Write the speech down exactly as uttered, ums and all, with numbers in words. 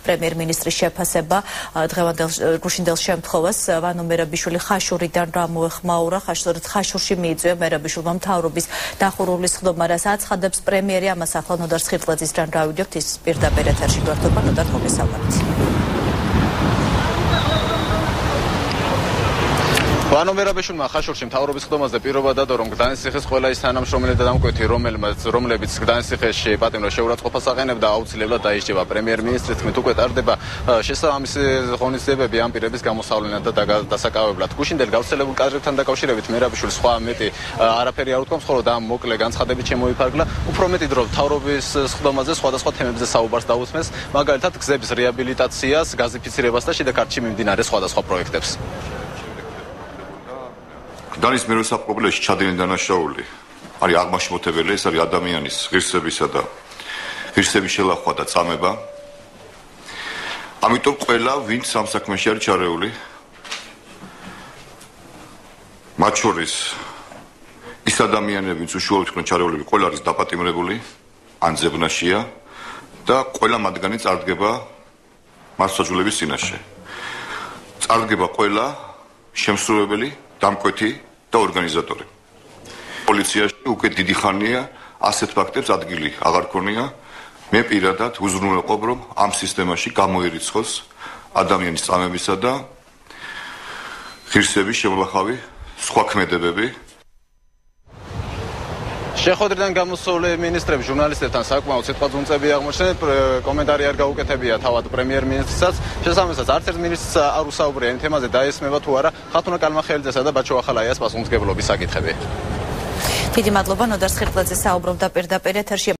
პრემიერ-მინისტრის შეფასება დღევანდელ გუშინდელ შემთხვევას ვანო მერაბიშვილი ხაშურიდან რა მოეხმაურა ხაშურით ხაშურში მიიწვია მერაბიშვილმა მთავრობის დახურული სხდომა რაც აცხადებს პრემიერი ამას ახლა ნოდარ სხირტლაძისთან რა ვიდეოთ ის პირდაპირ ეთერში გვერდობა ნოდარ მოგესალმებით ვანო მერაბიშვილმა ხაშურში მთავრობის სხდომაზე პირობა დადო რომ გდანისციხის ყველა ის თანამშრომელი და დამკვეთი რომელმაც რომლებიც გდანისციხეში პატიმროს შეურაცხყოფას აყენებდა აუცილებლად დაიშჩება პრემიერ-მინისტრის თქმით უკვე ტარდება შესაბამისი ღონისძიებები ამ პირების გამოსავლენად და დასაკავებლად გუშინდელ გავრცელებულ კადრებთან დაკავშირებით მერაბიშვილს სხვა მეტი არაფერი არ უთქვამს ხოლო და ამ მოკლე განცხადებით შემოიფარგლა უფრო მეტი დრო მთავრობის სხდომაზე სხვადასხვა თემებზე საუბარს დაუთმეს მაგალითად გზების რეაბილიტაციას გაზიფიცირებას და შიდა ქართლში მიმდინარე სხვადასხვა პროექტებს გდანის მერვესაყრობილეში ჩადენილი დანაშაული არის აღმაშფოთებელი, ეს არის ადამიანის ღირსებისა და ღირსების შელახვა და წამება. ამიტომ ყველა ვინც ამ საქმეში არის ჩარეული, მათ შორის ის ადამიანები, ვინც უშუალოდ იყვნენ ჩარეულები, ყველა არის დაპატიმრებული, ან ზებნაშია და ყველა მათგანი წარდგება მასწავლებლების წინაშე. წარდგება ყველა შემსრულებელი, დამკვეთი და ორგანიზატორი. პოლიციაში უკვე დიდი ხანია ასეთ ფაქტებს ადგილი აღარ ქონია. მე პირადად უზრუნველყოფ რომ ამ სისტემაში გამოირიცხოს ადამიანის წამებისა და ღირსების შემოლახავი სხვა ქმედებები. შეხვედრიდან გამოსული მინისტრები ჟურნალისტებთან საკმაოდ სიტყვაძუნწები აღმოჩნდნენ კომენტარი არ გაუკეთებია თავად პრემიერ-მინისტრსაც შესაბამისად არც ერთ მინისტრს არ უსაუბრია იმ თემაზე დაესმება თუ არა ხათუნა კალმახელიძესა და ბაჩო ახალაიას პასუხისმგებლობის საკითხები დიდი მადლობა ნოდარ სხირტლაძე საუბრობდა პირდაპირ ეთერში